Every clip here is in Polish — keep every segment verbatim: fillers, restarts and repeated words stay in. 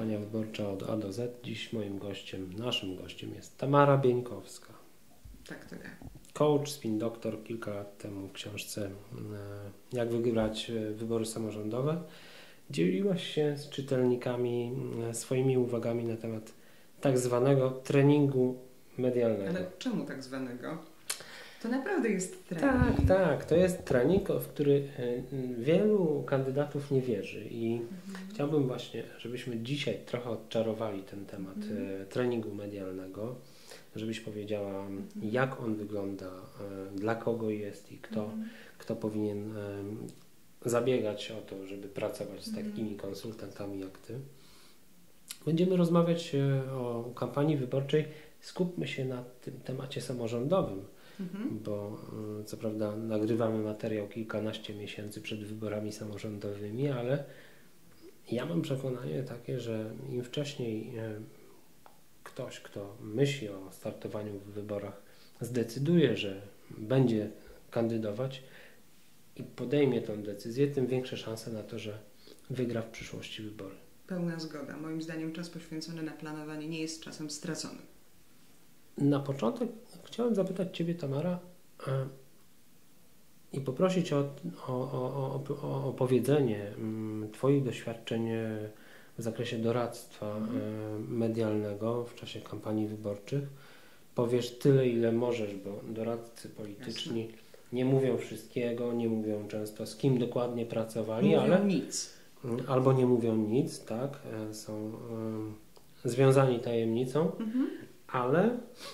Kampania wyborcza od A do Z. Dziś moim gościem, naszym gościem jest Tamara Bieńkowska. Tak, to ja. Coach, spin doktor. Kilka lat temu w książce Jak wygrać wybory samorządowe dzieliłaś się z czytelnikami swoimi uwagami na temat tak zwanego treningu medialnego. Ale czemu tak zwanego? To naprawdę jest trening. Tak, tak. To jest trening, w który wielu kandydatów nie wierzy i mhm. chciałbym właśnie, żebyśmy dzisiaj trochę odczarowali ten temat mhm. treningu medialnego, żebyś powiedziała, mhm. jak on wygląda, dla kogo jest i kto, mhm. kto powinien zabiegać o to, żeby pracować z mhm. takimi konsultantami jak Ty. Będziemy rozmawiać o kampanii wyborczej. Skupmy się na tym temacie samorządowym. Mhm. Bo co prawda nagrywamy materiał kilkanaście miesięcy przed wyborami samorządowymi, ale ja mam przekonanie takie, że im wcześniej ktoś, kto myśli o startowaniu w wyborach, zdecyduje, że będzie kandydować i podejmie tę decyzję, tym większe szanse na to, że wygra w przyszłości wybory. Pełna zgoda. Moim zdaniem czas poświęcony na planowanie nie jest czasem straconym. Na początek chciałem zapytać Ciebie, Tamara, e, i poprosić o, o, o, o opowiedzenie m, Twoich doświadczeń w zakresie doradztwa mhm. e, medialnego w czasie kampanii wyborczych. Powiesz tyle, ile możesz, bo doradcy polityczni Jasne. nie mówią wszystkiego, nie mówią często, z kim dokładnie pracowali, mówią ale nic. Albo nie mówią nic, tak, e, są e, związani tajemnicą, mhm. ale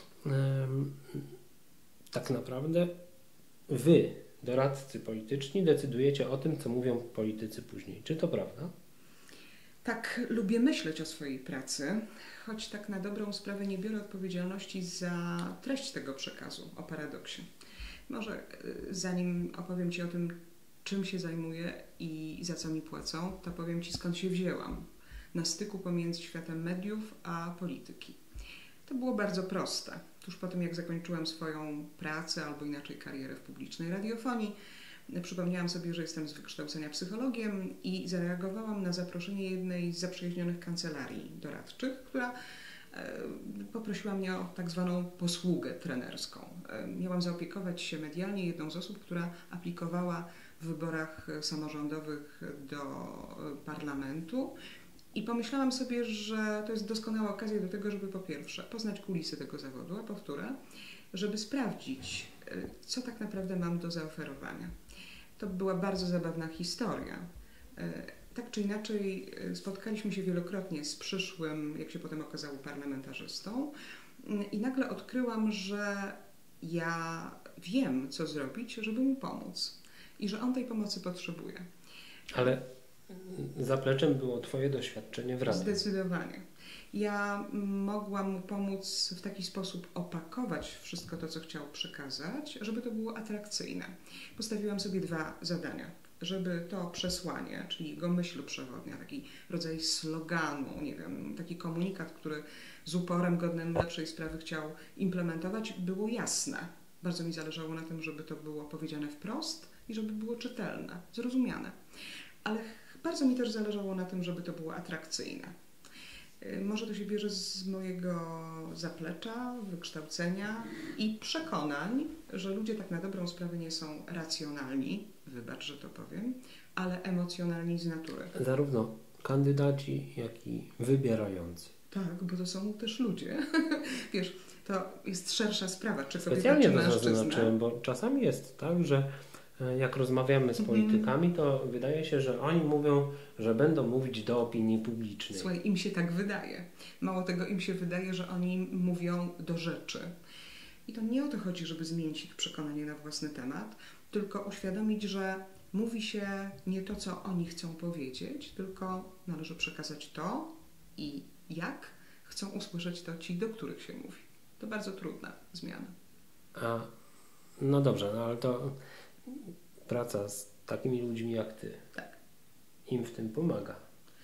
tak naprawdę Wy, doradcy polityczni, decydujecie o tym, co mówią politycy później. Czy to prawda? Tak, lubię myśleć o swojej pracy, choć tak na dobrą sprawę nie biorę odpowiedzialności za treść tego przekazu, o paradoksie. Może zanim opowiem Ci o tym, czym się zajmuję i za co mi płacą, to powiem Ci, skąd się wzięłam na styku pomiędzy światem mediów a polityki. To było bardzo proste. Tuż po tym, jak zakończyłam swoją pracę, albo inaczej karierę w publicznej radiofonii, przypomniałam sobie, że jestem z wykształcenia psychologiem i zareagowałam na zaproszenie jednej z zaprzyjaźnionych kancelarii doradczych, która e, poprosiła mnie o tak zwaną posługę trenerską. E, miałam zaopiekować się medialnie jedną z osób, która aplikowała w wyborach samorządowych do parlamentu. I pomyślałam sobie, że to jest doskonała okazja do tego, żeby po pierwsze poznać kulisy tego zawodu, a po wtóre, żeby sprawdzić, co tak naprawdę mam do zaoferowania. To była bardzo zabawna historia. Tak czy inaczej spotkaliśmy się wielokrotnie z przyszłym, jak się potem okazało, parlamentarzystą i nagle odkryłam, że ja wiem, co zrobić, żeby mu pomóc i że on tej pomocy potrzebuje. Ale zapleczem było Twoje doświadczenie w radiu. Zdecydowanie. Ja mogłam mu pomóc w taki sposób opakować wszystko to, co chciał przekazać, żeby to było atrakcyjne. Postawiłam sobie dwa zadania. Żeby to przesłanie, czyli jego myśl przewodnia, taki rodzaj sloganu, nie wiem, taki komunikat, który z uporem godnym lepszej sprawy chciał implementować, było jasne. Bardzo mi zależało na tym, żeby to było powiedziane wprost i żeby było czytelne, zrozumiane. Ale bardzo mi też zależało na tym, żeby to było atrakcyjne. Może to się bierze z mojego zaplecza, wykształcenia i przekonań, że ludzie tak na dobrą sprawę nie są racjonalni, wybacz, że to powiem, ale emocjonalni z natury. Zarówno kandydaci, jak i wybierający. Tak, bo to są też ludzie. Wiesz, to jest szersza sprawa, czy kobieta, Specjalnie czy to mężczyzna. zaznaczyłem, bo czasami jest tak, że jak rozmawiamy z politykami, to wydaje się, że oni mówią, że będą mówić do opinii publicznej. Słuchaj, im się tak wydaje. Mało tego, im się wydaje, że oni mówią do rzeczy. I to nie o to chodzi, żeby zmienić ich przekonanie na własny temat, tylko uświadomić, że mówi się nie to, co oni chcą powiedzieć, tylko należy przekazać to i jak chcą usłyszeć to ci, do których się mówi. To bardzo trudna zmiana. A, no dobrze, no ale to praca z takimi ludźmi jak Ty, tak. im w tym pomaga.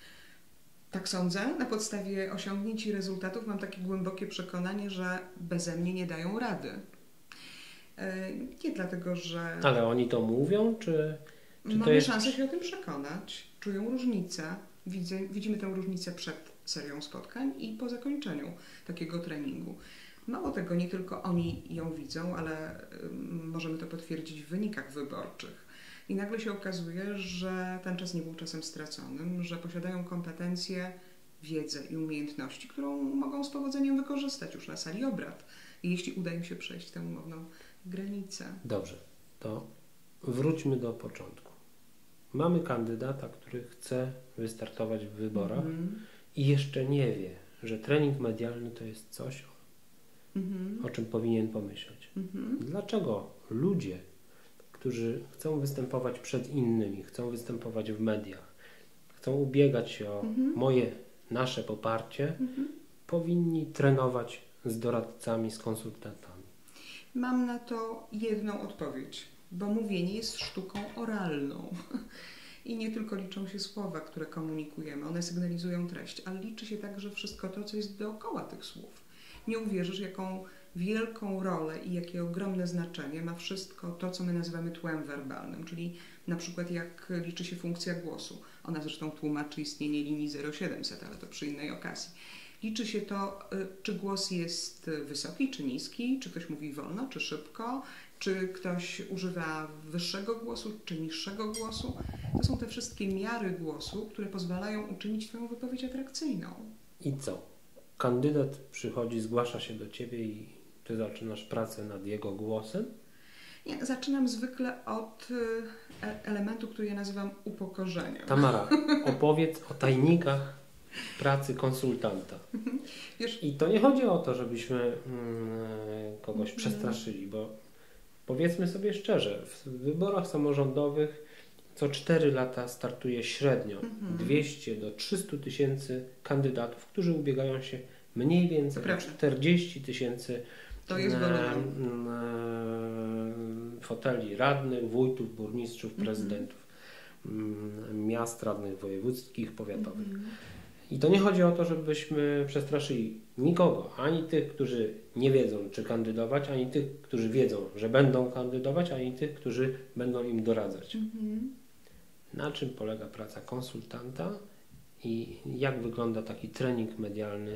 Tak sądzę. Na podstawie osiągnięć i rezultatów mam takie głębokie przekonanie, że beze mnie nie dają rady. Nie dlatego, że... Ale oni to mówią, czy, czy mamy to jest... szansę się o tym przekonać. Czują różnicę. Widzę, widzimy tę różnicę przed serią spotkań i po zakończeniu takiego treningu. Mało tego, nie tylko oni ją widzą, ale możemy to potwierdzić w wynikach wyborczych. I nagle się okazuje, że ten czas nie był czasem straconym, że posiadają kompetencje, wiedzę i umiejętności, którą mogą z powodzeniem wykorzystać już na sali obrad, jeśli uda im się przejść tę umowną granicę. Dobrze, to wróćmy do początku. Mamy kandydata, który chce wystartować w wyborach mm-hmm. i jeszcze nie wie, że trening medialny to jest coś, mm-hmm. o czym powinien pomyśleć. Mm-hmm. Dlaczego ludzie, którzy chcą występować przed innymi, chcą występować w mediach, chcą ubiegać się o mm-hmm. moje, nasze poparcie, mm-hmm. powinni trenować z doradcami, z konsultantami? Mam na to jedną odpowiedź, bo mówienie jest sztuką oralną. I nie tylko liczą się słowa, które komunikujemy, one sygnalizują treść, ale liczy się także wszystko to, co jest dookoła tych słów. Nie uwierzysz, jaką wielką rolę i jakie ogromne znaczenie ma wszystko to, co my nazywamy tłem werbalnym, czyli na przykład jak liczy się funkcja głosu. Ona zresztą tłumaczy istnienie linii zero siedemset, ale to przy innej okazji. Liczy się to, czy głos jest wysoki, czy niski, czy ktoś mówi wolno, czy szybko, czy ktoś używa wyższego głosu, czy niższego głosu. To są te wszystkie miary głosu, które pozwalają uczynić Twoją wypowiedź atrakcyjną. I co? Kandydat przychodzi, zgłasza się do Ciebie i Ty zaczynasz pracę nad jego głosem? Nie, zaczynam zwykle od elementu, który ja nazywam upokorzeniem. Tamara, opowiedz o tajnikach pracy konsultanta. Wiesz, i to nie chodzi o to, żebyśmy mm, kogoś mm. przestraszyli, bo powiedzmy sobie szczerze, w wyborach samorządowych co cztery lata startuje średnio mm-hmm. dwieście do trzystu tysięcy kandydatów, którzy ubiegają się mniej więcej o czterdzieści tysięcy foteli radnych, wójtów, burmistrzów, mm-hmm. prezydentów mm, miast, radnych wojewódzkich, powiatowych. Mm-hmm. I to nie chodzi o to, żebyśmy przestraszyli nikogo, ani tych, którzy nie wiedzą, czy kandydować, ani tych, którzy wiedzą, że będą kandydować, ani tych, którzy będą im doradzać. Mm-hmm. Na czym polega praca konsultanta i jak wygląda taki trening medialny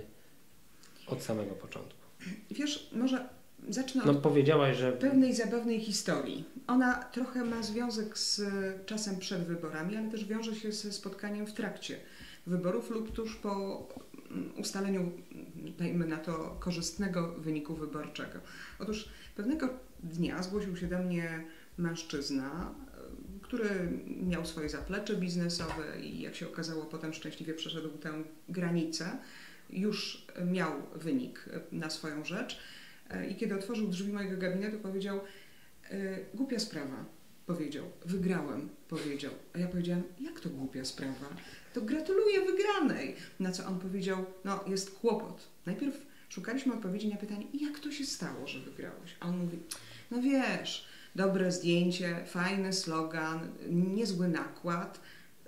od samego początku? Wiesz, może zacznę no, od powiedziałaś, że... pewnej zabawnej historii. Ona trochę ma związek z czasem przed wyborami, ale też wiąże się ze spotkaniem w trakcie wyborów lub tuż po ustaleniu, dajmy na to, korzystnego wyniku wyborczego. Otóż pewnego dnia zgłosił się do mnie mężczyzna, który miał swoje zaplecze biznesowe i jak się okazało, potem szczęśliwie przeszedł tę granicę. Już miał wynik na swoją rzecz i kiedy otworzył drzwi mojego gabinetu, powiedział: głupia sprawa, powiedział, wygrałem, powiedział. A ja powiedziałam: jak to głupia sprawa? To gratuluję wygranej. Na co on powiedział: no jest kłopot. Najpierw szukaliśmy odpowiedzi na pytanie, jak to się stało, że wygrałeś? A on mówi: no wiesz, dobre zdjęcie, fajny slogan, niezły nakład,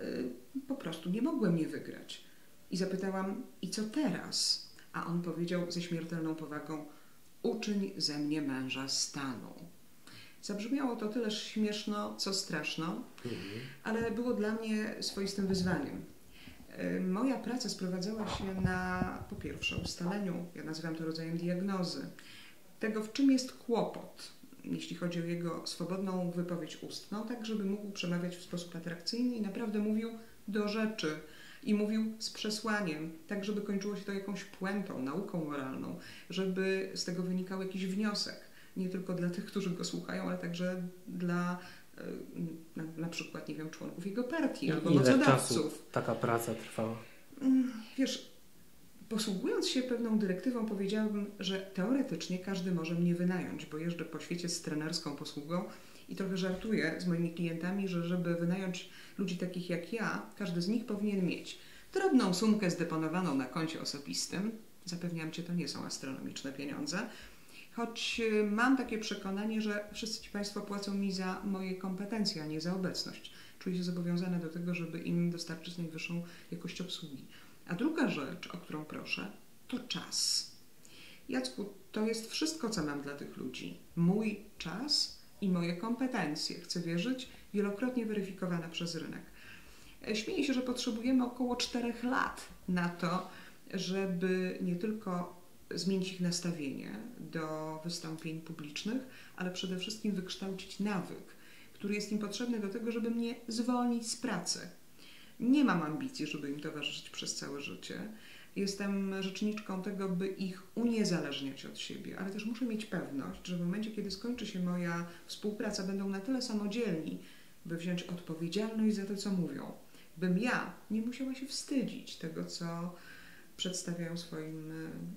po prostu nie mogłem nie wygrać. I zapytałam: i co teraz? A on powiedział ze śmiertelną powagą: uczyń ze mnie męża stanu. Zabrzmiało to tyleż śmieszno, co straszno, mhm. ale było dla mnie swoistym wyzwaniem. Moja praca sprowadzała się na, po pierwsze, ustaleniu, ja nazywam to rodzajem diagnozy, tego, w czym jest kłopot, jeśli chodzi o jego swobodną wypowiedź ustną, tak żeby mógł przemawiać w sposób atrakcyjny i naprawdę mówił do rzeczy i mówił z przesłaniem, tak żeby kończyło się to jakąś puentą, nauką moralną, żeby z tego wynikał jakiś wniosek, nie tylko dla tych, którzy go słuchają, ale także dla na, na przykład, nie wiem, członków jego partii I albo ile mocodawców. Czasu taka praca trwała? Wiesz, posługując się pewną dyrektywą, powiedziałabym, że teoretycznie każdy może mnie wynająć, bo jeżdżę po świecie z trenerską posługą i trochę żartuję z moimi klientami, że żeby wynająć ludzi takich jak ja, każdy z nich powinien mieć drobną sumkę zdeponowaną na koncie osobistym. Zapewniam Cię, to nie są astronomiczne pieniądze. Choć mam takie przekonanie, że wszyscy ci Państwo płacą mi za moje kompetencje, a nie za obecność. Czuję się zobowiązana do tego, żeby im dostarczyć najwyższą jakość obsługi. A druga rzecz, o którą proszę, to czas. Jacku, to jest wszystko, co mam dla tych ludzi. Mój czas i moje kompetencje. Chcę wierzyć, wielokrotnie weryfikowane przez rynek. Śmieję się, że potrzebujemy około czterech lat na to, żeby nie tylko zmienić ich nastawienie do wystąpień publicznych, ale przede wszystkim wykształcić nawyk, który jest im potrzebny do tego, żeby mnie zwolnić z pracy. Nie mam ambicji, żeby im towarzyszyć przez całe życie. Jestem rzeczniczką tego, by ich uniezależniać od siebie, ale też muszę mieć pewność, że w momencie, kiedy skończy się moja współpraca, będą na tyle samodzielni, by wziąć odpowiedzialność za to, co mówią. Bym ja nie musiała się wstydzić tego, co przedstawiają swoim,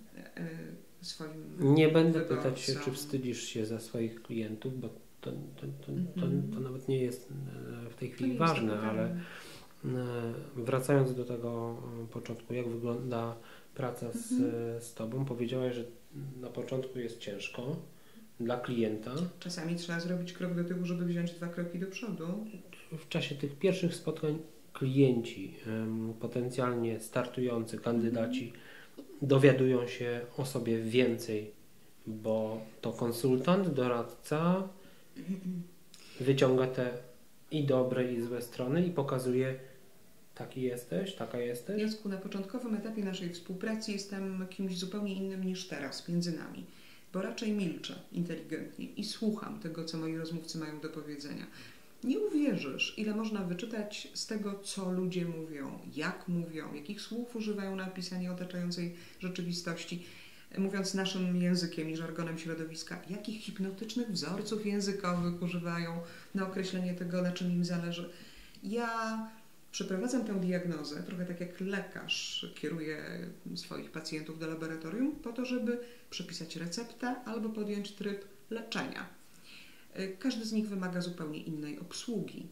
swoim Nie będę wyborcom. pytać się, czy wstydzisz się za swoich klientów, bo to, to, to, to, to nawet nie jest w tej chwili ważne, ale wracając do tego początku, jak wygląda praca z, mhm. z Tobą, powiedziałaś, że na początku jest ciężko dla klienta. Czasami trzeba zrobić krok do tyłu, żeby wziąć dwa kroki do przodu. W czasie tych pierwszych spotkań klienci, potencjalnie startujący kandydaci mhm. dowiadują się o sobie więcej, bo to konsultant, doradca mhm. wyciąga te i dobre, i złe strony i pokazuje, taki jesteś, taka jesteś. Jacku, na początkowym etapie naszej współpracy jestem kimś zupełnie innym niż teraz między nami, bo raczej milczę inteligentnie i słucham tego, co moi rozmówcy mają do powiedzenia. Nie uwierzysz, ile można wyczytać z tego, co ludzie mówią, jak mówią, jakich słów używają na opisanie otaczającej rzeczywistości, mówiąc naszym językiem i żargonem środowiska, jakich hipnotycznych wzorców językowych używają na określenie tego, na czym im zależy. Ja przeprowadzam tę diagnozę, trochę tak jak lekarz kieruje swoich pacjentów do laboratorium, po to, żeby przepisać receptę albo podjąć tryb leczenia. Każdy z nich wymaga zupełnie innej obsługi,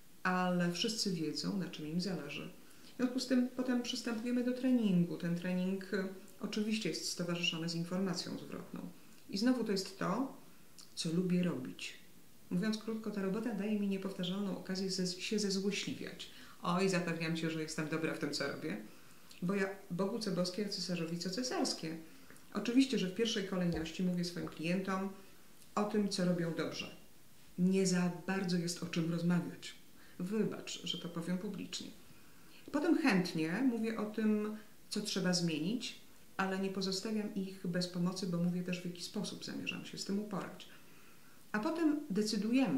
ale wszyscy wiedzą, na czym im zależy. W związku z tym potem przystępujemy do treningu. Ten trening oczywiście jest stowarzyszony z informacją zwrotną. I znowu to jest to, co lubię robić. Mówiąc krótko, ta robota daje mi niepowtarzalną okazję się zezłośliwiać. Oj, zapewniam Cię, że jestem dobra w tym, co robię, bo ja Bogu co boskie, a cesarzowi co cesarskie. Oczywiście, że w pierwszej kolejności mówię swoim klientom o tym, co robią dobrze. Nie za bardzo jest o czym rozmawiać. Wybacz, że to powiem publicznie. Potem chętnie mówię o tym, co trzeba zmienić, ale nie pozostawiam ich bez pomocy, bo mówię też, w jaki sposób zamierzam się z tym uporać. A potem decydujemy,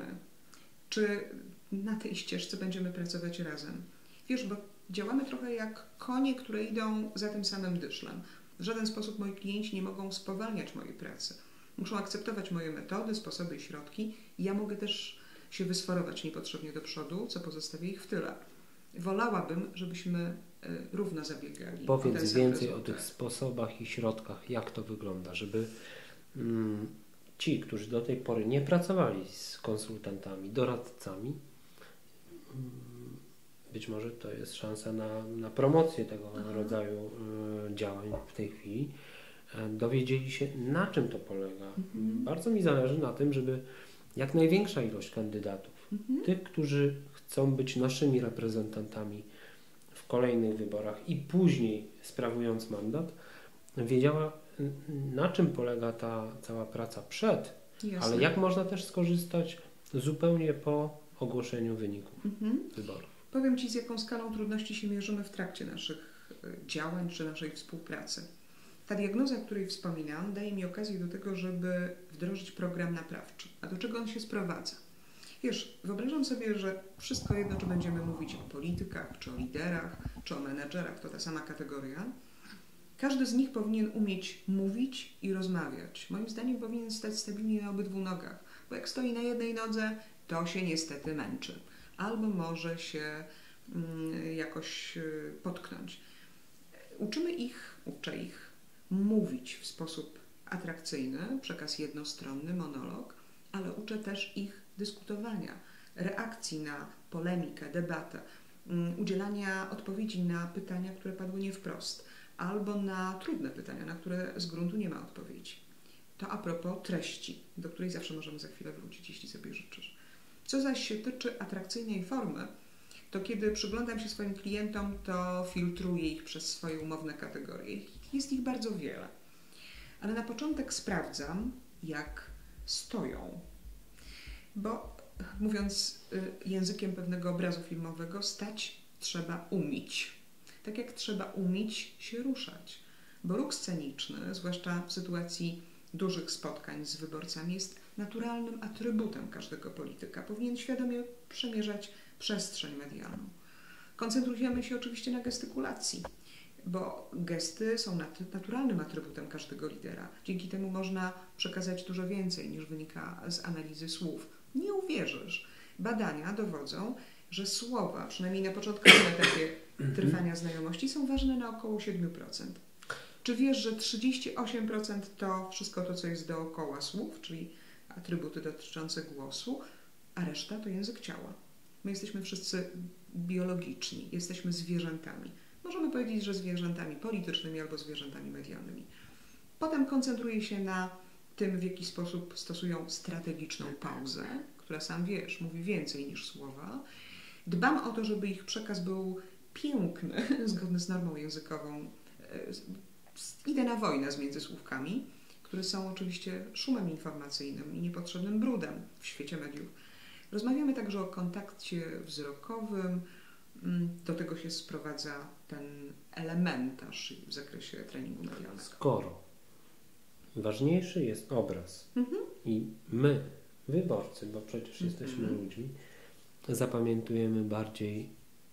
czy na tej ścieżce będziemy pracować razem. Wiesz, bo działamy trochę jak konie, które idą za tym samym dyszlem. W żaden sposób moi klienci nie mogą spowalniać mojej pracy. Muszą akceptować moje metody, sposoby i środki. Ja mogę też się wysforować niepotrzebnie do przodu, co pozostawia ich w tyle. Wolałabym, żebyśmy równo zabiegali. Powiedz więcej o tych sposobach i środkach, jak to wygląda, żeby mm, ci, którzy do tej pory nie pracowali z konsultantami, doradcami, być może to jest szansa na, na promocję tego Aha. rodzaju y, działań w tej chwili, y, dowiedzieli się, na czym to polega. Mhm. Bardzo mi zależy na tym, żeby jak największa ilość kandydatów, mhm. tych, którzy chcą być naszymi reprezentantami w kolejnych wyborach i później sprawując mandat, wiedziała, na czym polega ta cała praca przed, Jasne. ale jak można też skorzystać zupełnie po ogłoszeniu wyników mhm. wyborów. Powiem Ci, z jaką skalą trudności się mierzymy w trakcie naszych działań czy naszej współpracy. Ta diagnoza, o której wspominam, daje mi okazję do tego, żeby wdrożyć program naprawczy. A do czego on się sprowadza? Wiesz, wyobrażam sobie, że wszystko jedno, czy będziemy mówić o politykach, czy o liderach, czy o menedżerach, to ta sama kategoria. Każdy z nich powinien umieć mówić i rozmawiać. Moim zdaniem powinien stać stabilnie na obydwu nogach, bo jak stoi na jednej nodze, to się niestety męczy. Albo może się mm, jakoś y, potknąć. Uczymy ich, uczę ich mówić w sposób atrakcyjny, przekaz jednostronny, monolog, ale uczę też ich dyskutowania, reakcji na polemikę, debatę, um, udzielania odpowiedzi na pytania, które padły nie wprost, albo na trudne pytania, na które z gruntu nie ma odpowiedzi. To a propos treści, do której zawsze możemy za chwilę wrócić, jeśli sobie życzysz. Co zaś się tyczy atrakcyjnej formy, to kiedy przyglądam się swoim klientom, to filtruję ich przez swoje umowne kategorie. Jest ich bardzo wiele. Ale na początek sprawdzam, jak stoją. Bo mówiąc językiem pewnego obrazu filmowego, stać trzeba umieć. Tak jak trzeba umieć się ruszać. Bo ruch sceniczny, zwłaszcza w sytuacji dużych spotkań z wyborcami, jest naturalnym atrybutem każdego polityka. Powinien świadomie przemierzać przestrzeń medialną. Koncentrujemy się oczywiście na gestykulacji, bo gesty są nat- naturalnym atrybutem każdego lidera. Dzięki temu można przekazać dużo więcej niż wynika z analizy słów. Nie uwierzysz. Badania dowodzą, że słowa, przynajmniej na początkowym etapie trwania znajomości, są ważne na około siedem procent. Czy wiesz, że trzydzieści osiem procent to wszystko to, co jest dookoła słów, czyli atrybuty dotyczące głosu, a reszta to język ciała. My jesteśmy wszyscy biologiczni, jesteśmy zwierzętami. Możemy powiedzieć, że zwierzętami politycznymi albo zwierzętami medialnymi. Potem koncentruje się na tym, w jaki sposób stosują strategiczną pauzę, która, sam wiesz, mówi więcej niż słowa. Dbam o to, żeby ich przekaz był piękny, zgodny z normą językową. Idę na wojnę z międzysłówkami, które są oczywiście szumem informacyjnym i niepotrzebnym brudem w świecie mediów. Rozmawiamy także o kontakcie wzrokowym. Do tego się sprowadza ten elementarz w zakresie treningu medialnego. Skoro ważniejszy jest obraz Mhm. i my, wyborcy, bo przecież Mhm. jesteśmy ludźmi, zapamiętujemy bardziej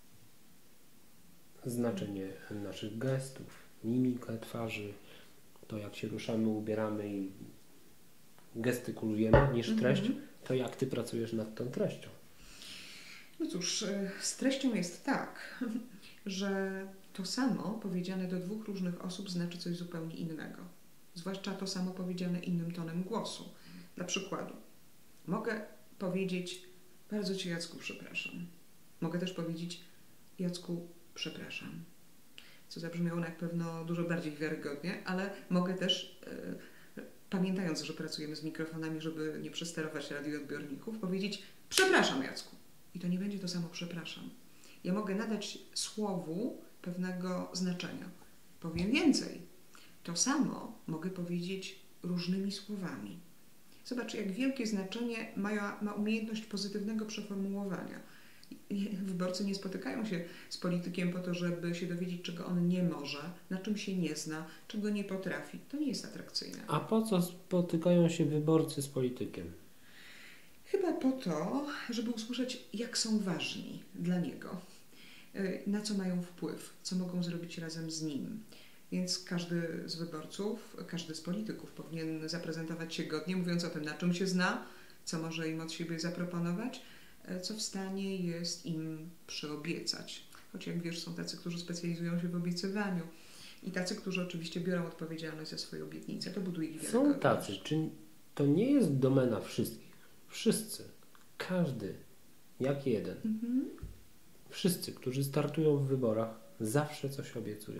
znaczenie naszych gestów, mimikę twarzy, to jak się ruszamy, ubieramy i gestykulujemy, niż treść, Mhm. to jak Ty pracujesz nad tą treścią? No cóż, z treścią jest tak, że to samo powiedziane do dwóch różnych osób znaczy coś zupełnie innego. Zwłaszcza to samo powiedziane innym tonem głosu. Dla przykładu, mogę powiedzieć: bardzo Cię, Jacku, przepraszam. Mogę też powiedzieć: Jacku, przepraszam. Co zabrzmiało na pewno dużo bardziej wiarygodnie, ale mogę też, yy, pamiętając, że pracujemy z mikrofonami, żeby nie przesterować radioodbiorników, powiedzieć: przepraszam, Jacku. I to nie będzie to samo przepraszam. Ja mogę nadać słowu pewnego znaczenia. Powiem więcej. To samo mogę powiedzieć różnymi słowami. Zobacz, jak wielkie znaczenie ma, ma umiejętność pozytywnego przeformułowania. Wyborcy nie spotykają się z politykiem po to, żeby się dowiedzieć, czego on nie może, na czym się nie zna, czego nie potrafi. To nie jest atrakcyjne. A po co spotykają się wyborcy z politykiem? Chyba po to, żeby usłyszeć, jak są ważni dla niego, na co mają wpływ, co mogą zrobić razem z nim. Więc każdy z wyborców, każdy z polityków powinien zaprezentować się godnie, mówiąc o tym, na czym się zna, co może im od siebie zaproponować, co w stanie jest im przyobiecać. Choć jak wiesz, są tacy, którzy specjalizują się w obiecywaniu i tacy, którzy oczywiście biorą odpowiedzialność za swoje obietnice. To buduje ich Są tacy. Czy to nie jest domena wszystkich? Wszyscy. Każdy. Jak jeden. Mhm. Wszyscy, którzy startują w wyborach, zawsze coś obiecują.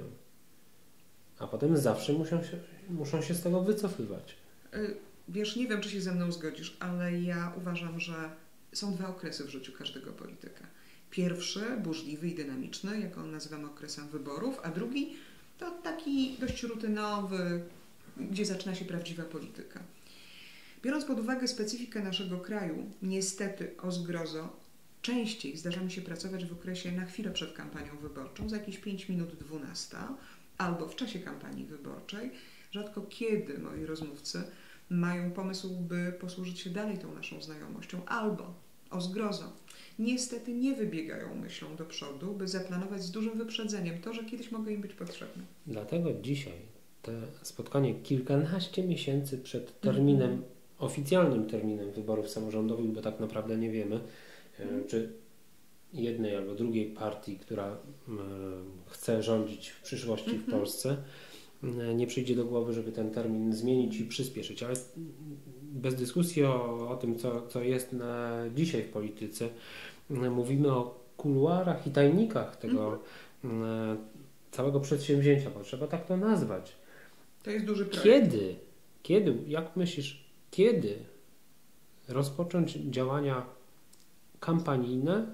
A potem zawsze muszą się, muszą się z tego wycofywać. Wiesz, nie wiem, czy się ze mną zgodzisz, ale ja uważam, że są dwa okresy w życiu każdego polityka. Pierwszy, burzliwy i dynamiczny, jak on nazywamy okresem wyborów, a drugi to taki dość rutynowy, gdzie zaczyna się prawdziwa polityka. Biorąc pod uwagę specyfikę naszego kraju, niestety, o zgrozo, częściej zdarza mi się pracować w okresie na chwilę przed kampanią wyborczą, za jakieś pięć minut dwunasta, albo w czasie kampanii wyborczej. Rzadko kiedy moi rozmówcy mają pomysł, by posłużyć się dalej tą naszą znajomością, albo, o zgrozo, niestety nie wybiegają myślą do przodu, by zaplanować z dużym wyprzedzeniem to, że kiedyś mogę im być potrzebny. Dlatego dzisiaj to spotkanie kilkanaście miesięcy przed terminem, mm-hmm. oficjalnym terminem wyborów samorządowych, bo tak naprawdę nie wiemy, mm. czy jednej albo drugiej partii, która y, chce rządzić w przyszłości mm-hmm. w Polsce, y, nie przyjdzie do głowy, żeby ten termin zmienić i przyspieszyć. Ale bez dyskusji o, o tym, co, co jest na dzisiaj w polityce, y, mówimy o kuluarach i tajnikach tego mm-hmm. y, całego przedsięwzięcia, bo trzeba tak to nazwać. To jest duży projekt. Kiedy, kiedy, jak myślisz, kiedy rozpocząć działania kampanijne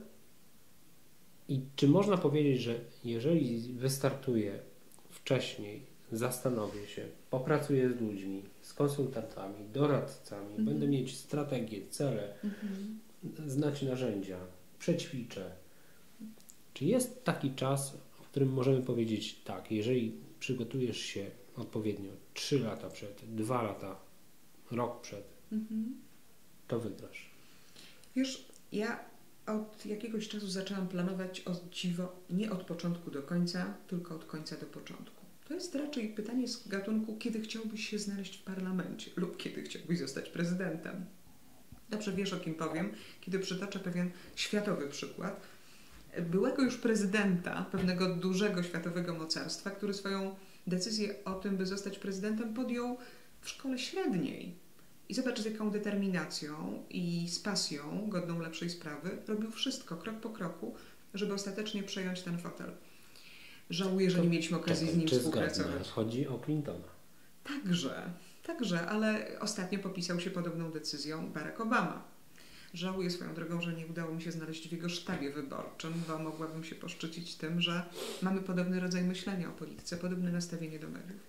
i czy można powiedzieć, że jeżeli wystartuję wcześniej, zastanowię się, popracuję z ludźmi, z konsultantami, doradcami, mhm. będę mieć strategię, cele, mhm. znać narzędzia, przećwiczę. Czy jest taki czas, w którym możemy powiedzieć tak, jeżeli przygotujesz się odpowiednio trzy lata przed, dwa lata, rok przed, mhm. to wygrasz. Wiesz, ja od jakiegoś czasu zaczęłam planować o dziwo nie od początku do końca, tylko od końca do początku. To jest raczej pytanie z gatunku, kiedy chciałbyś się znaleźć w parlamencie lub kiedy chciałbyś zostać prezydentem. Dobrze wiesz, o kim powiem, kiedy przytoczę pewien światowy przykład byłego już prezydenta pewnego dużego światowego mocarstwa, który swoją decyzję o tym, by zostać prezydentem, podjął w szkole średniej. I zobacz, z jaką determinacją i z pasją, godną lepszej sprawy, robił wszystko, krok po kroku, żeby ostatecznie przejąć ten fotel. Żałuję, że to, nie mieliśmy okazji czekaj, z nim czy współpracować. Zgadnę. Chodzi o Clintona. Także, także, ale ostatnio popisał się podobną decyzją Barack Obama. Żałuję swoją drogą, że nie udało mi się znaleźć w jego sztabie wyborczym, bo mogłabym się poszczycić tym, że mamy podobny rodzaj myślenia o polityce, podobne nastawienie do mediów.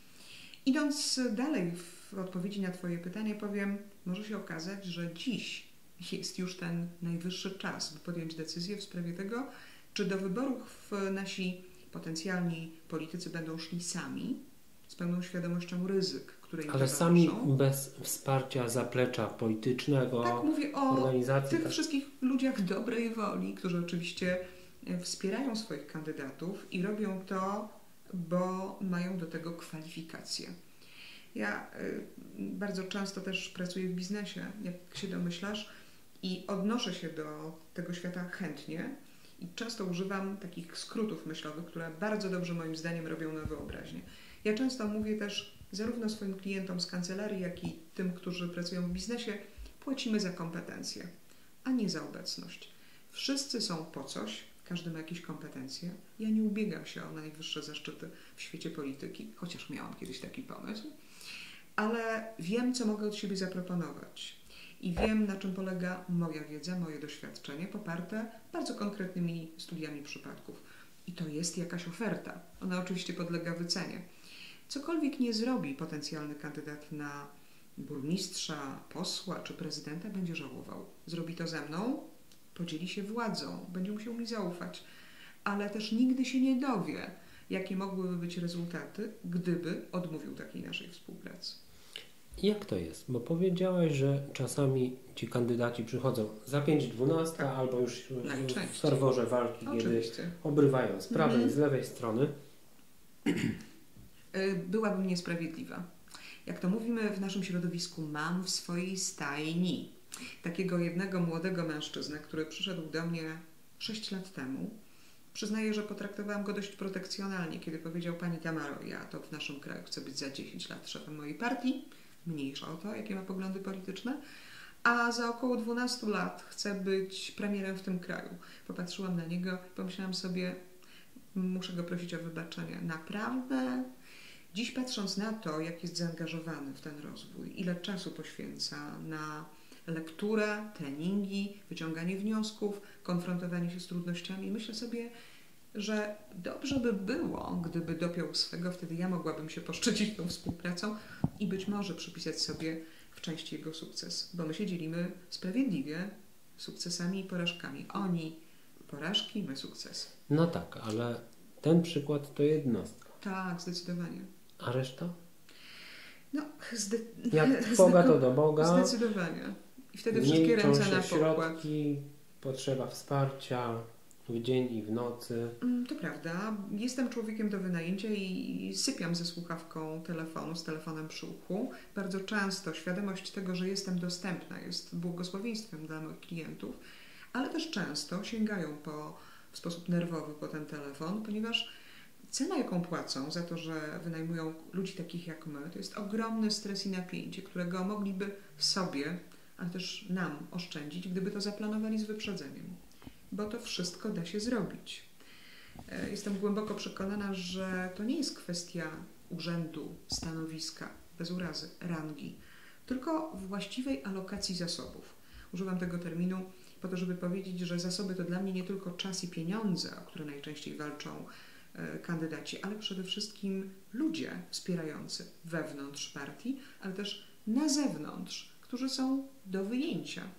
Idąc dalej w odpowiedzi na Twoje pytanie, powiem, może się okazać, że dziś jest już ten najwyższy czas, by podjąć decyzję w sprawie tego, czy do wyborów nasi potencjalni politycy będą szli sami, z pełną świadomością ryzyk, które im Ale sami bez wsparcia zaplecza politycznego, tak, mówię o organizacji. tych tak. wszystkich ludziach dobrej woli, którzy oczywiście wspierają swoich kandydatów i robią to, bo mają do tego kwalifikacje. Ja y, bardzo często też pracuję w biznesie, jak się domyślasz, i odnoszę się do tego świata chętnie i często używam takich skrótów myślowych, które bardzo dobrze moim zdaniem robią na wyobraźnię. Ja często mówię też zarówno swoim klientom z kancelarii, jak i tym, którzy pracują w biznesie, płacimy za kompetencje, a nie za obecność. Wszyscy są po coś, każdy ma jakieś kompetencje. Ja nie ubiegam się o najwyższe zaszczyty w świecie polityki, chociaż miałam kiedyś taki pomysł, ale wiem, co mogę od siebie zaproponować i wiem, na czym polega moja wiedza, moje doświadczenie, poparte bardzo konkretnymi studiami przypadków. I to jest jakaś oferta. Ona oczywiście podlega wycenie. Cokolwiek nie zrobi potencjalny kandydat na burmistrza, posła czy prezydenta, będzie żałował. Zrobi to ze mną, podzieli się władzą, będzie musiał mi zaufać, ale też nigdy się nie dowie, jakie mogłyby być rezultaty, gdyby odmówił takiej naszej współpracy. Jak to jest? Bo powiedziałaś, że czasami ci kandydaci przychodzą za pięć dwunasta tak. albo już w, w ferworze walki, oczywiście. Kiedy obrywają z prawej i mm. z lewej strony. Byłabym niesprawiedliwa. Jak to mówimy w naszym środowisku, mam w swojej stajni takiego jednego młodego mężczyznę, który przyszedł do mnie sześć lat temu. Przyznaję, że potraktowałam go dość protekcjonalnie, kiedy powiedział: Pani Tamaro, ja to w naszym kraju chcę być za dziesięć lat szefem mojej partii, mniejsza o to, jakie ma poglądy polityczne, a za około dwanaście lat chcę być premierem w tym kraju. Popatrzyłam na niego i pomyślałam sobie, muszę go prosić o wybaczenie. Naprawdę? Dziś patrząc na to, jak jest zaangażowany w ten rozwój, ile czasu poświęca na lekturę, treningi, wyciąganie wniosków, konfrontowanie się z trudnościami, myślę sobie, że dobrze by było, gdyby dopiął swego, wtedy ja mogłabym się poszczycić tą współpracą i być może przypisać sobie w części jego sukces, bo my się dzielimy sprawiedliwie sukcesami i porażkami. Oni porażki, my sukces. No tak, ale ten przykład to jednostka. Tak, zdecydowanie. A reszta? No, zde... Jak Boga to do Boga. Zdecydowanie. I wtedy wszystkie ręce na pokład. Środki, potrzeba wsparcia w dzień i w nocy. To prawda. Jestem człowiekiem do wynajęcia i sypiam ze słuchawką telefonu, z telefonem przy uchu. Bardzo często świadomość tego, że jestem dostępna, jest błogosławieństwem dla moich klientów, ale też często sięgają po, w sposób nerwowy po ten telefon, ponieważ cena, jaką płacą za to, że wynajmują ludzi takich jak my, to jest ogromny stres i napięcie, którego mogliby sobie, ale też nam oszczędzić, gdyby to zaplanowali z wyprzedzeniem. Bo to wszystko da się zrobić. Jestem głęboko przekonana, że to nie jest kwestia urzędu, stanowiska, bez urazy, rangi, tylko właściwej alokacji zasobów. Używam tego terminu po to, żeby powiedzieć, że zasoby to dla mnie nie tylko czas i pieniądze, o które najczęściej walczą kandydaci, ale przede wszystkim ludzie wspierający wewnątrz partii, ale też na zewnątrz, którzy są do wyjęcia.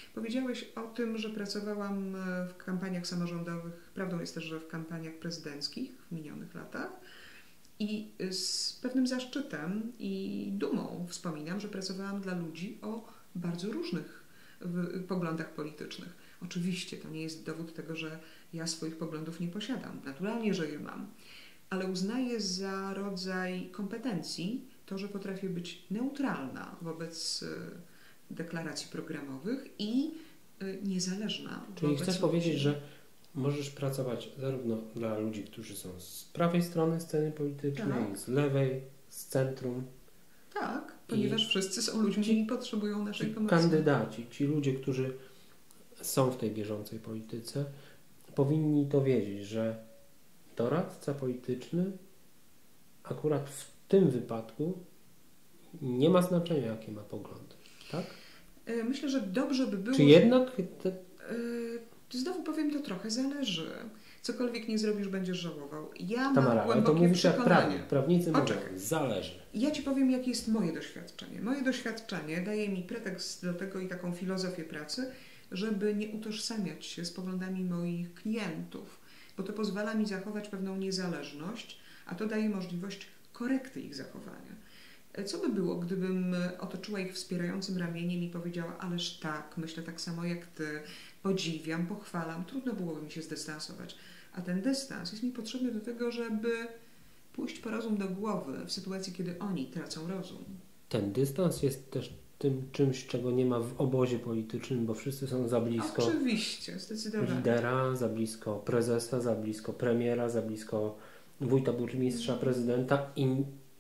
Powiedziałeś o tym, że pracowałam w kampaniach samorządowych. Prawdą jest też, że w kampaniach prezydenckich w minionych latach. I z pewnym zaszczytem i dumą wspominam, że pracowałam dla ludzi o bardzo różnych poglądach politycznych. Oczywiście to nie jest dowód tego, że ja swoich poglądów nie posiadam. Naturalnie, że je mam. Ale uznaję za rodzaj kompetencji to, że potrafię być neutralna wobec deklaracji programowych i niezależna. Czyli chcesz ludzi. powiedzieć, że możesz pracować zarówno dla ludzi, którzy są z prawej strony sceny politycznej, tak. z lewej, z centrum. Tak, ponieważ I wszyscy są ludźmi ci, i potrzebują naszej ci pomocy. Kandydaci, ci ludzie, którzy są w tej bieżącej polityce, powinni to wiedzieć, że doradca polityczny akurat w tym wypadku nie ma znaczenia, jakie ma poglądy, tak? Myślę, że dobrze by było... Czy jednak... Te... Znowu powiem, to trochę zależy. Cokolwiek nie zrobisz, będziesz żałował. Ja Tamara, mam głębokie to mówisz przekonanie. Jak prawnik. Prawnicy mówią, zależy. Ja Ci powiem, jakie jest moje doświadczenie. Moje doświadczenie daje mi pretekst do tego i taką filozofię pracy, żeby nie utożsamiać się z poglądami moich klientów, bo to pozwala mi zachować pewną niezależność, a to daje możliwość korekty ich zachowania. Co by było, gdybym otoczyła ich wspierającym ramieniem i powiedziała, ależ tak, myślę tak samo jak Ty, podziwiam, pochwalam, trudno byłoby mi się zdystansować. A ten dystans jest mi potrzebny do tego, żeby pójść po rozum do głowy w sytuacji, kiedy oni tracą rozum. Ten dystans jest też tym czymś, czego nie ma w obozie politycznym, bo wszyscy są za blisko Oczywiście, zdecydowanie. lidera, za blisko prezesa, za blisko premiera, za blisko wójta, burmistrza, prezydenta i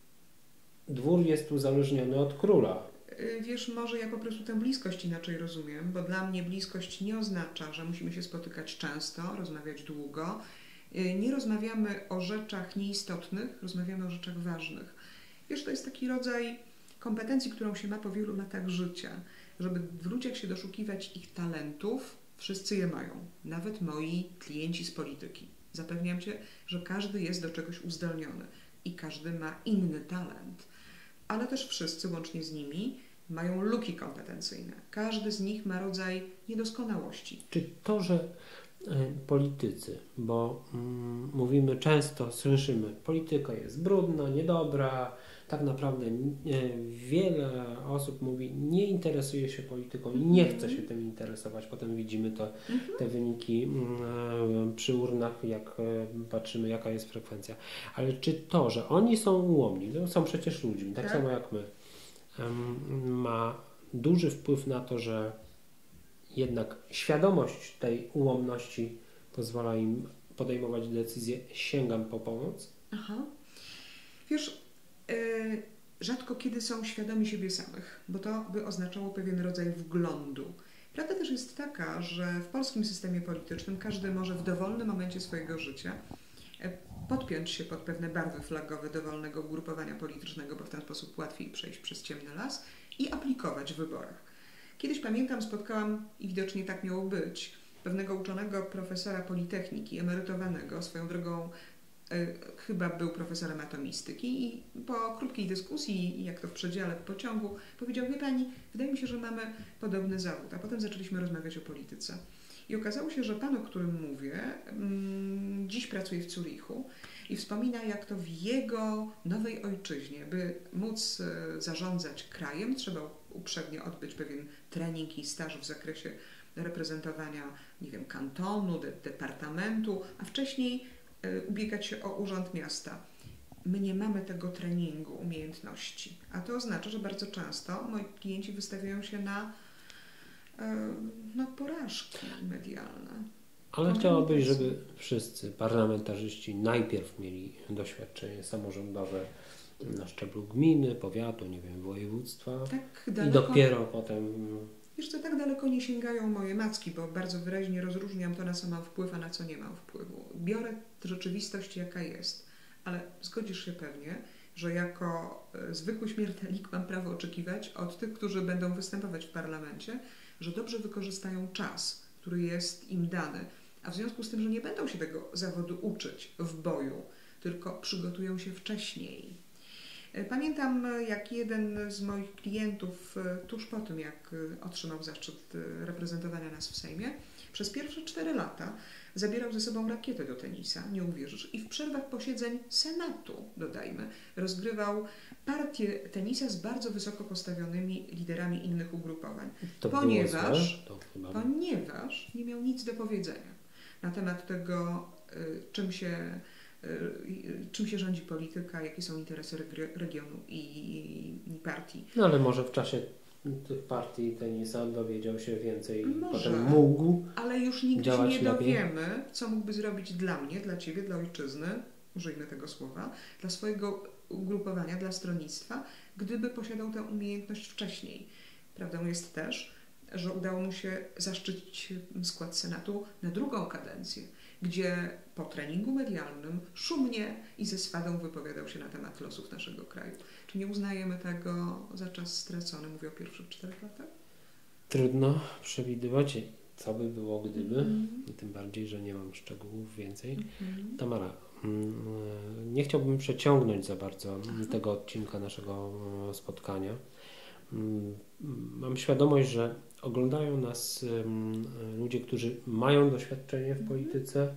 dwór jest uzależniony od króla. Wiesz, może ja po prostu tę bliskość inaczej rozumiem, bo dla mnie bliskość nie oznacza, że musimy się spotykać często, rozmawiać długo. Nie rozmawiamy o rzeczach nieistotnych, rozmawiamy o rzeczach ważnych. Wiesz, to jest taki rodzaj kompetencji, którą się ma po wielu latach życia, żeby w ludziach się doszukiwać ich talentów. Wszyscy je mają, nawet moi klienci z polityki. Zapewniam Cię, że każdy jest do czegoś uzdolniony i każdy ma inny talent. Ale też wszyscy, łącznie z nimi, mają luki kompetencyjne. Każdy z nich ma rodzaj niedoskonałości. Czy to, że y, politycy, bo mm, mówimy często, słyszymy, polityka jest brudna, niedobra, tak naprawdę y, wiele osób mówi, nie interesuje się polityką i nie chce się tym interesować. Potem widzimy to, mm-hmm. te wyniki y, przy urnach, jak y, patrzymy, jaka jest frekwencja. Ale czy to, że oni są ułomni, no, są przecież ludźmi, tak, tak samo jak my, y, ma duży wpływ na to, że jednak świadomość tej ułomności pozwala im podejmować decyzje, sięgam po pomoc? Aha. Wiesz, yy, rzadko kiedy są świadomi siebie samych, bo to by oznaczało pewien rodzaj wglądu. Prawda też jest taka, że w polskim systemie politycznym każdy może w dowolnym momencie swojego życia podpiąć się pod pewne barwy flagowe dowolnego ugrupowania politycznego, bo w ten sposób łatwiej przejść przez ciemny las i aplikować w wyborach. Kiedyś pamiętam, spotkałam, i widocznie tak miało być, pewnego uczonego profesora politechniki, emerytowanego, swoją drogą y, chyba był profesorem atomistyki i po krótkiej dyskusji, jak to w przedziale pociągu, powiedział, wie Pani, wydaje mi się, że mamy podobny zawód, a potem zaczęliśmy rozmawiać o polityce. I okazało się, że pan, o którym mówię, mm, dziś pracuje w Zurichu i wspomina, jak to w jego nowej ojczyźnie, by móc y, zarządzać krajem, trzeba uprzednio odbyć pewien trening i staż w zakresie reprezentowania, nie wiem, kantonu, de, departamentu, a wcześniej y, ubiegać się o urząd miasta. My nie mamy tego treningu, umiejętności, a to oznacza, że bardzo często moi klienci wystawiają się na, y, na porażki medialne. Ale chciałabyś, żeby wszyscy parlamentarzyści najpierw mieli doświadczenie samorządowe na szczeblu gminy, powiatu, nie wiem, województwa tak daleko, i dopiero potem... Wiesz co, tak daleko nie sięgają moje macki, bo bardzo wyraźnie rozróżniam to, na co mam wpływ, a na co nie mam wpływu. Biorę rzeczywistość, jaka jest, ale zgodzisz się pewnie, że jako zwykły śmiertelnik mam prawo oczekiwać od tych, którzy będą występować w parlamencie, że dobrze wykorzystają czas, który jest im dany, a w związku z tym, że nie będą się tego zawodu uczyć w boju, tylko przygotują się wcześniej. Pamiętam, jak jeden z moich klientów tuż po tym, jak otrzymał zaszczyt reprezentowania nas w Sejmie, przez pierwsze cztery lata zabierał ze sobą rakietę do tenisa, nie uwierzysz, i w przerwach posiedzeń Senatu, dodajmy, rozgrywał partię tenisa z bardzo wysoko postawionymi liderami innych ugrupowań, To ponieważ, było złe? To chyba... ponieważ nie miał nic do powiedzenia na temat tego, czym się, czym się rządzi polityka, jakie są interesy regionu i, i partii. No ale może w czasie tych partii tenisa dowiedział się więcej i Może, potem mógł ale już nigdy się działać nie lepiej. dowiemy, co mógłby zrobić dla mnie, dla Ciebie, dla ojczyzny, użyjmy tego słowa, dla swojego ugrupowania, dla stronnictwa, gdyby posiadał tę umiejętność wcześniej. Prawdą jest też, że udało mu się zaszczycić skład Senatu na drugą kadencję, gdzie po treningu medialnym szumnie i ze swadą wypowiadał się na temat losów naszego kraju. Czy nie uznajemy tego za czas stracony? Mówię o pierwszych czterech latach? Trudno przewidywać, co by było gdyby, Mm. tym bardziej, że nie mam szczegółów więcej. Mm. Tamara, nie chciałbym przeciągnąć za bardzo tego odcinka naszego spotkania. Mam świadomość, że oglądają nas ludzie, którzy mają doświadczenie w polityce,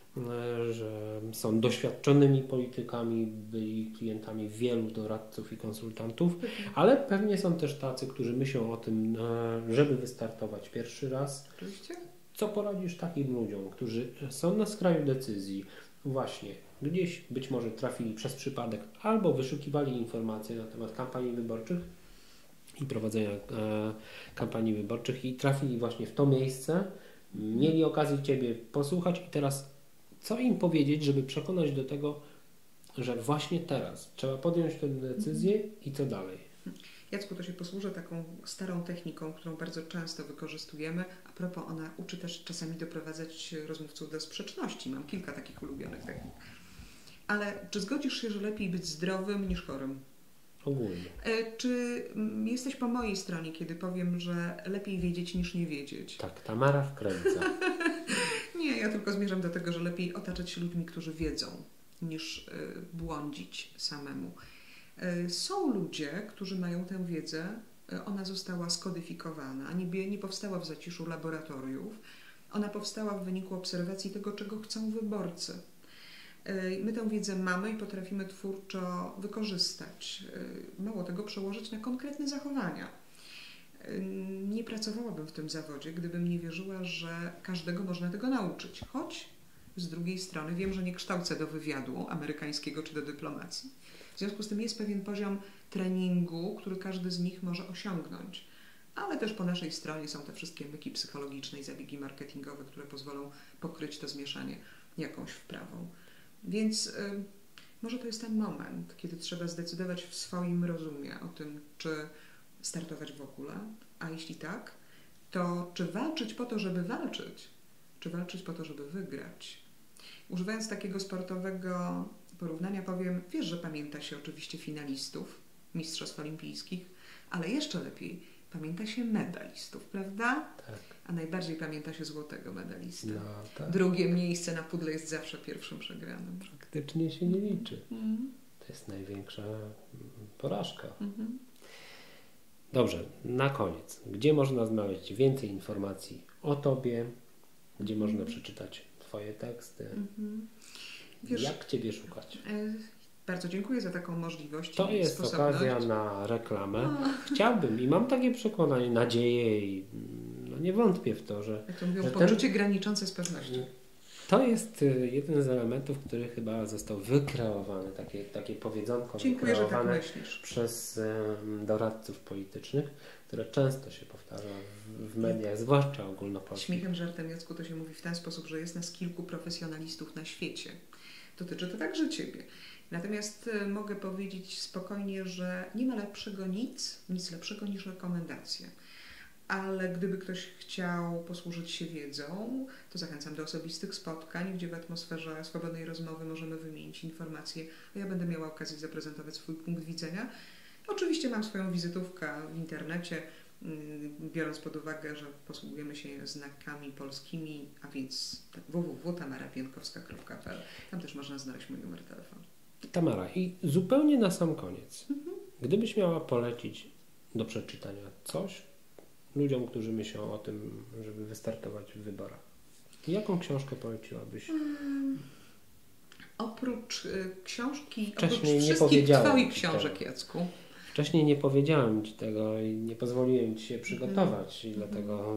że są doświadczonymi politykami, byli klientami wielu doradców i konsultantów, ale pewnie są też tacy, którzy myślą o tym, żeby wystartować pierwszy raz. Oczywiście. Co poradzisz takim ludziom, którzy są na skraju decyzji, właśnie gdzieś być może trafili przez przypadek albo wyszukiwali informacje na temat kampanii wyborczych i prowadzenia e, kampanii wyborczych i trafili właśnie w to miejsce, mieli okazję Ciebie posłuchać i teraz co im powiedzieć, żeby przekonać do tego, że właśnie teraz trzeba podjąć tę decyzję i co dalej? Jacku, to się posłużę taką starą techniką, którą bardzo często wykorzystujemy. A propos, ona uczy też czasami doprowadzać rozmówców do sprzeczności. Mam kilka takich ulubionych technik. Ale czy zgodzisz się, że lepiej być zdrowym niż chorym? Ogólnie. E, czy mm, jesteś po mojej stronie, kiedy powiem, że lepiej wiedzieć niż nie wiedzieć? Tak, Tamara wkręca. Nie, ja tylko zmierzam do tego, że lepiej otaczać się ludźmi, którzy wiedzą, niż y, błądzić samemu. Y, są ludzie, którzy mają tę wiedzę, y, ona została skodyfikowana, nie, nie powstała w zaciszu laboratoriów, ona powstała w wyniku obserwacji tego, czego chcą wyborcy. Y, my tę wiedzę mamy i potrafimy twórczo wykorzystać. Y, mało tego, przełożyć na konkretne zachowania. Nie pracowałabym w tym zawodzie, gdybym nie wierzyła, że każdego można tego nauczyć. Choć z drugiej strony wiem, że nie kształcę do wywiadu amerykańskiego czy do dyplomacji. W związku z tym jest pewien poziom treningu, który każdy z nich może osiągnąć. Ale też po naszej stronie są te wszystkie myki psychologiczne i zabiegi marketingowe, które pozwolą pokryć to zmieszanie jakąś wprawą. Więc y, może to jest ten moment, kiedy trzeba zdecydować w swoim rozumie o tym, czy startować w ogóle, a jeśli tak, to czy walczyć po to, żeby walczyć, czy walczyć po to, żeby wygrać. Używając takiego sportowego porównania powiem, wiesz, że pamięta się oczywiście finalistów mistrzostw olimpijskich, ale jeszcze lepiej pamięta się medalistów, prawda? Tak. A najbardziej pamięta się złotego medalistę. No, tak. Drugie miejsce na pudle jest zawsze pierwszym przegranym. Praktycznie się nie liczy. Mhm. To jest największa porażka. Mhm. Dobrze, na koniec. Gdzie można znaleźć więcej informacji o Tobie? Gdzie można przeczytać Twoje teksty? Mhm. Wiesz, Jak Ciebie szukać? e, bardzo dziękuję za taką możliwość. To i jest sposobność. okazja na reklamę. No. Chciałbym i mam takie przekonanie, nadzieję i no nie wątpię w to, że Jak to mówią, że poczucie graniczące z pewnością. to jest y, jeden z elementów, który chyba został wykreowany, takie, takie powiedzonko Dziękuję, że tak wykreowane myślisz. przez y, doradców politycznych, które często się powtarza w, w mediach, zwłaszcza ogólnopolskich. Śmiechem, żartem, Jacku, to się mówi w ten sposób, że jest nas kilku profesjonalistów na świecie. Dotyczy to także Ciebie. Natomiast y, mogę powiedzieć spokojnie, że nie ma lepszego nic, nic lepszego niż rekomendacje. Ale gdyby ktoś chciał posłużyć się wiedzą, to zachęcam do osobistych spotkań, gdzie w atmosferze swobodnej rozmowy możemy wymienić informacje, a ja będę miała okazję zaprezentować swój punkt widzenia. Oczywiście mam swoją wizytówkę w internecie, biorąc pod uwagę, że posługujemy się znakami polskimi, a więc w w w kropka tamara pienkowska kropka p l. Tam też można znaleźć mój numer telefonu. Tamara, i zupełnie na sam koniec, mhm. gdybyś miała polecić do przeczytania coś ludziom, którzy myślą o tym, żeby wystartować w wyborach, jaką książkę poleciłabyś? Hmm. Oprócz y, książki, Wcześniej oprócz nie wszystkich Twoich Ci książek, tego. Jacku. Wcześniej nie powiedziałem Ci tego i nie pozwoliłem Ci się przygotować mm. i dlatego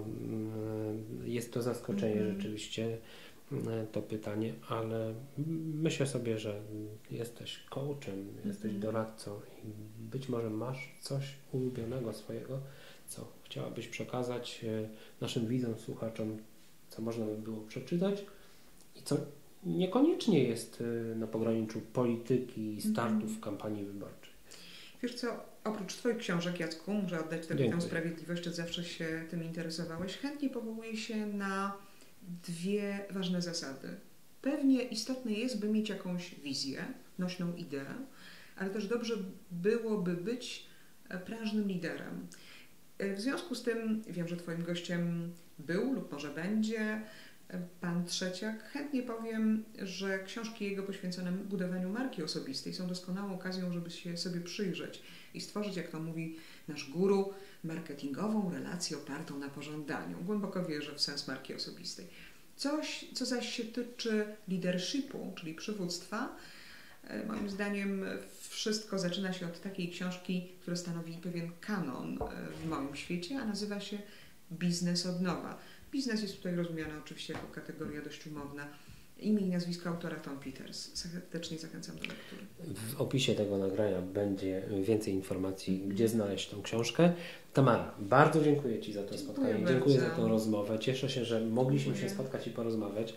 y, jest to zaskoczenie mm. rzeczywiście y, to pytanie, ale myślę sobie, że jesteś coachem, mm. jesteś doradcą i być może masz coś ulubionego swojego, co chciałabyś przekazać y, naszym widzom, słuchaczom, co można by było przeczytać i co niekoniecznie jest y, na pograniczu polityki i startów mm. w kampanii wyborczej. Wiesz co, oprócz Twoich książek, Jacku, muszę oddać Tobie tę sprawiedliwość, że zawsze się tym interesowałeś, chętnie powołuję się na dwie ważne zasady. Pewnie istotne jest, by mieć jakąś wizję, nośną ideę, ale też dobrze byłoby być prężnym liderem. W związku z tym wiem, że Twoim gościem był lub może będzie pan Trzeciak. Chętnie powiem, że książki jego poświęcone budowaniu marki osobistej są doskonałą okazją, żeby się sobie przyjrzeć i stworzyć, jak to mówi nasz guru, marketingową relację opartą na pożądaniu. Głęboko wierzę w sens marki osobistej. Coś, co zaś się tyczy leadershipu, czyli przywództwa, moim zdaniem wszystko zaczyna się od takiej książki, która stanowi pewien kanon w moim świecie, a nazywa się Biznes od nowa. Biznes jest tutaj rozumiany oczywiście jako kategoria dość umowna. Imię i nazwisko autora Tom Peters. Serdecznie zachęcam do lektury. W opisie tego nagrania będzie więcej informacji, gdzie znaleźć tą książkę. Tamara, bardzo dziękuję Ci za to dziękuję spotkanie. Bardzo. Dziękuję za tę rozmowę. Cieszę się, że mogliśmy dziękuję. się spotkać i porozmawiać.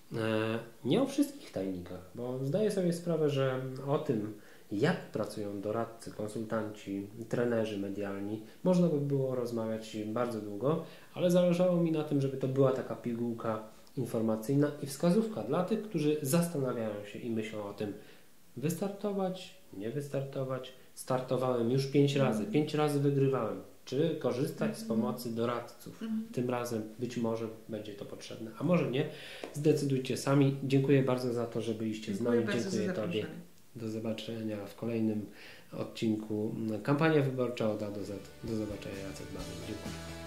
Nie o wszystkich tajnikach, bo zdaję sobie sprawę, że o tym, jak pracują doradcy, konsultanci, trenerzy medialni, można by było rozmawiać bardzo długo, ale zależało mi na tym, żeby to była taka pigułka informacyjna i wskazówka dla tych, którzy zastanawiają się i myślą o tym, wystartować, nie wystartować. Startowałem już pięć razy, pięć razy wygrywałem. Czy korzystać z pomocy doradców? Tym razem być może będzie to potrzebne, a może nie. Zdecydujcie sami. Dziękuję bardzo za to, że byliście z nami. Dziękuję Tobie. Do zobaczenia w kolejnym odcinku. Kampania wyborcza od A do Z. Do zobaczenia, Jacek Babień. Dziękuję.